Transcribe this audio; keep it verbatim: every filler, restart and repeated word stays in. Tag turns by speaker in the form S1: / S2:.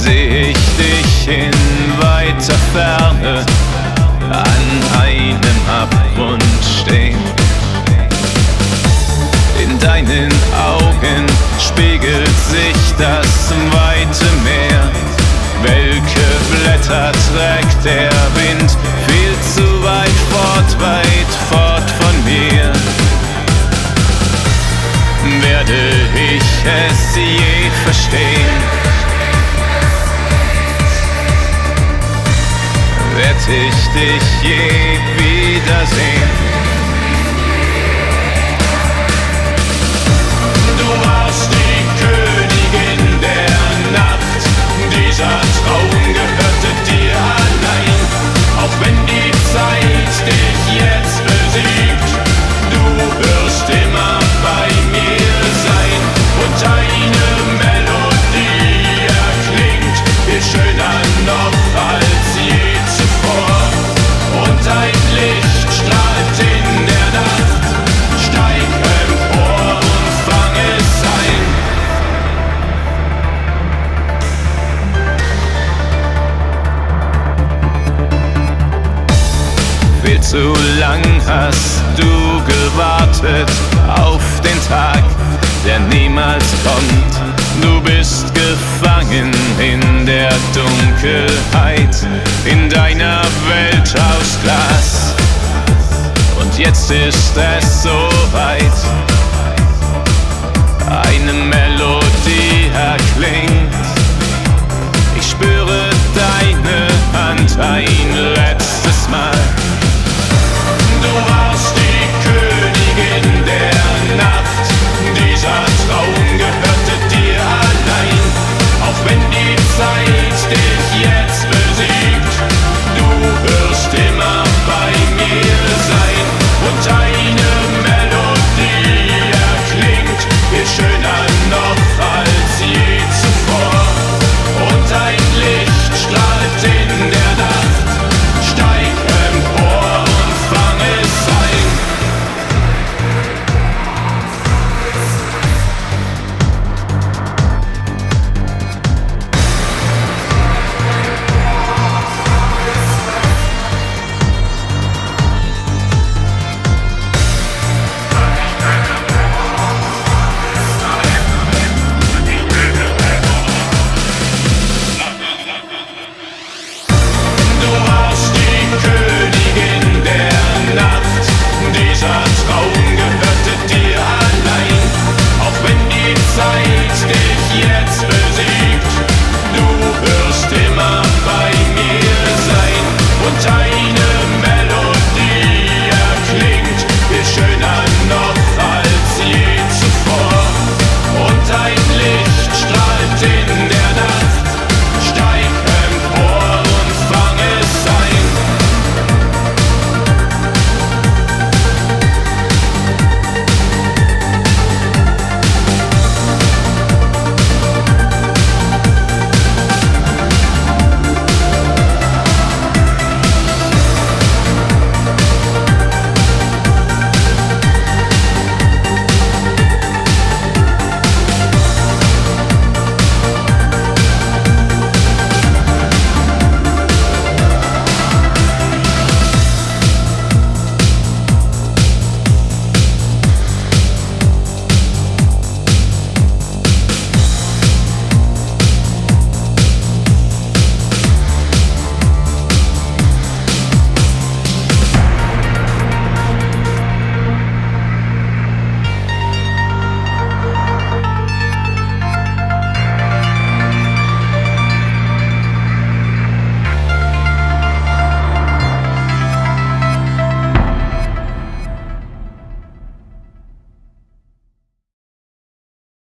S1: seh ich dich in weiter Ferne an einem Abgrund stehen. In deinen Augen spiegelt sich das weite Meer. Welche Blätter trägt der Wind? Viel zu weit fort, weit fort von mir. Werde ich es je verstehen? Werd ich dich je wiedersehen? Du warst die Königin der Nacht, dieser Traum gehörte dir allein. Auch wenn die Zeit dich jetzt besiegt, du wirst immer bei mir sein. Und deine Melodie erklingt viel schöner noch als je zuvor. Und dein Licht strahlt in der Nacht, steig empor und fang es ein. Viel zu lang hast du gewartet auf den Tag, der niemals kommt. Du bist gefangen in der Dunkelheit, in deiner Welt aus Glas. Und jetzt ist es soweit, eine Melodie erklingt.